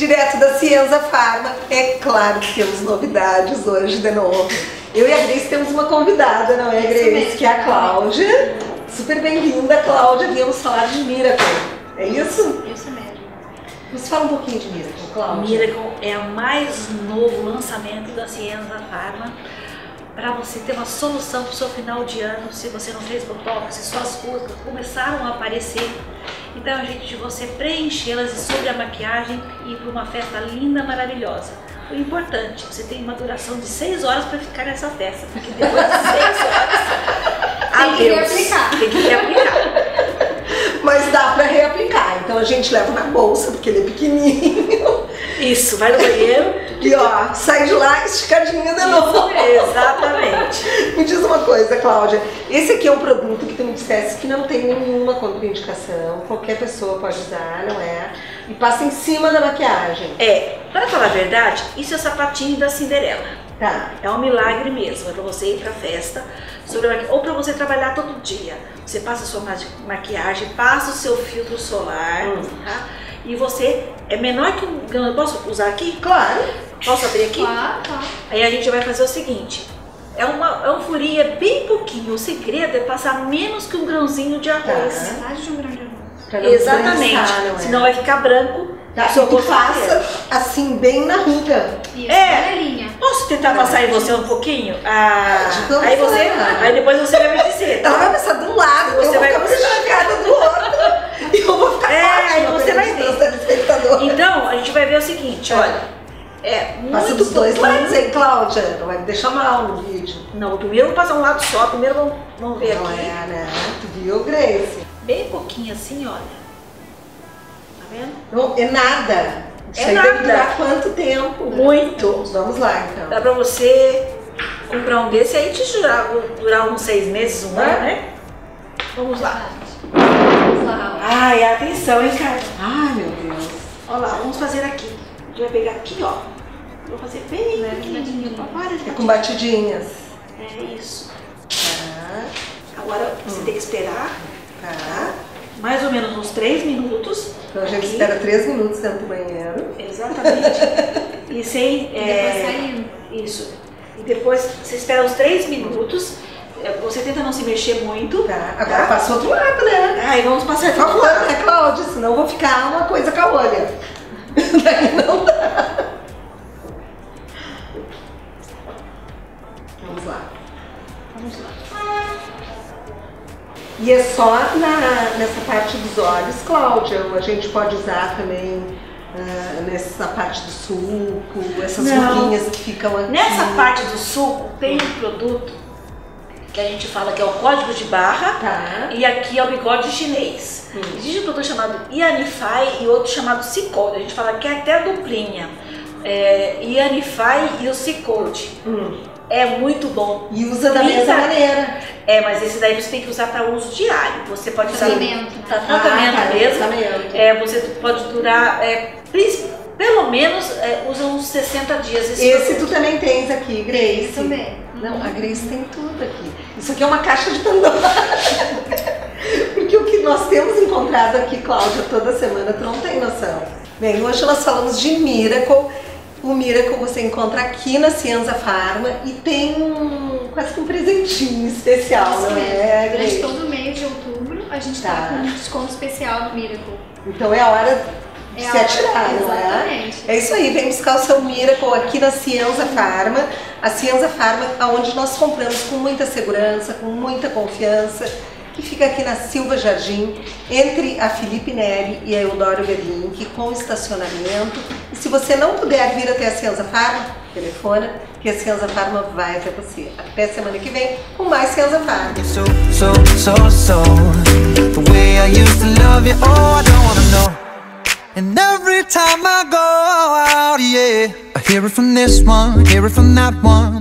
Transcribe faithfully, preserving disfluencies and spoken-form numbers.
direto da Cienza Pharma. É claro que temos novidades hoje de novo. Eu e a Grace temos uma convidada, não é, Grace? Que é a Cláudia. Super bem-vinda, Cláudia. Viemos falar de Miracle. É isso? Isso mesmo. Nos fala um pouquinho de Miracle, Cláudia. Miracle é o mais novo lançamento da Cienza Pharma para você ter uma solução para o seu final de ano, se você não fez botox, se suas rugas começaram a aparecer. Então é um jeito de você preenchê-las e sobre a maquiagem e ir para uma festa linda, maravilhosa. O importante, você tem uma duração de seis horas para ficar nessa festa, porque depois de seis horas, tem que reaplicar. Tem que reaplicar. Mas dá para reaplicar, então a gente leva na bolsa, porque ele é pequenininho. Isso, vai no banheiro. E ó, sai de lá esticadinho de novo. Exatamente. Me diz uma coisa, Cláudia. Esse aqui é um produto que tu me dissesse que não tem nenhuma contraindicação. Qualquer pessoa pode usar, não é? E passa em cima da maquiagem. É, para falar a verdade, isso é o sapatinho da Cinderela. Tá. É um milagre mesmo, é pra você ir pra festa, sobre a ou pra você trabalhar todo dia. Você passa a sua maquiagem, passa o seu filtro solar, hum. tá? E você é menor que um... Posso usar aqui? Claro. Posso abrir aqui? Claro, claro. Aí a gente vai fazer o seguinte, é, uma, é um furinho, é bem pouquinho, o segredo é passar menos que um grãozinho de arroz. Tá. Metade de um grão de arroz. Pra não Exatamente, não é? Senão vai ficar branco. Tá, e tu passa assim, bem na ruga. Isso, é. linha. Posso tentar passar em você um pouquinho? Ah, então aí você, aí depois você vai me dizer. Ela vai passar de um lado, você eu vai vou ficar esticada do outro. E eu vou ficar é, aí você vai ver. Então, a gente vai ver o seguinte, é. olha. É muito passa dos dois lados aí, Cláudia. Não vai me deixar mal no vídeo. Não, primeiro eu vou passar um lado só, primeiro vamos, vamos ver não aqui. É, né? Tu viu, Grace? Bem pouquinho assim, olha. Tá vendo? Não, é nada. Isso é aí nada. Deve durar quanto tempo? Muito. Vamos lá, então. Dá pra você comprar um desse aí te durar, durar uns seis meses, um ano, né? Vamos lá. Vamos lá. Ai, atenção, hein, cara? Ai, meu Deus. Olha lá, vamos fazer aqui. A gente vai pegar aqui, ó. Vou fazer bem pequenininho. É com batidinhas. É isso. Tá. Agora você hum. tem que esperar. Tá. Mais ou menos uns três minutos. Então a gente aqui. Espera três minutos dentro do banheiro. Exatamente. E sem. E é, depois saindo. Isso. E depois você espera uns três minutos. Você tenta não se mexer muito. Tá. Agora tá? Passa o outro lado, né? Ah, e vamos passar Por favor, né, Cláudia? Senão eu vou ficar uma coisa com a olha. Daí não dá. Vamos lá. Vamos lá. E é só na, nessa parte dos olhos, Cláudia, ou a gente pode usar também uh, nessa parte do suco, essas ruguinhas que ficam aqui. Nessa parte do suco tem um produto que a gente fala que é o código de barra, tá. E aqui é o bigode chinês. Hum. Existe um produto chamado Yanify e outro chamado C-Code, a gente fala que é até duplinha. É, Yanify e o C-Code. Hum. É muito bom. E usa da mesma maneira. É, mas esse daí você tem que usar para uso diário. Você pode usar para né? tratamento ah, tá, mesmo. Tratamento. É, você pode durar, é, pelo menos, é, usa uns sessenta dias. Esse, esse tu também tens aqui, Grace. Também. Não, a Grace tem tudo aqui. Isso aqui é uma caixa de Pandora. Porque o que nós temos encontrado aqui, Cláudia, toda semana, tu não tem noção. Bem, hoje nós falamos de Miracle. O Miracle você encontra aqui na Cienza Pharma e tem um, quase que um presentinho especial, Isso não mesmo. é? Durante todo o mês de outubro a gente tá, Tá. com um desconto especial no Miracle. Então é a hora de É se a atirar, hora, não é? exatamente. É isso aí, vem buscar o seu Miracle aqui na Cienza Pharma. A Cienza Pharma, onde nós compramos com muita segurança, com muita confiança, que fica aqui na Silva Jardim, entre a Felipe Neri e a Eudório Berlink, com estacionamento. E se você não puder vir até a Cienza Pharma, telefona, que a Cienza Pharma vai até você. Até semana que vem com mais Cienza Pharma. So, so, so, so, the way I used to love you, oh, I don't wanna know. And every time I go out, yeah, I hear it from this one, hear it from that one.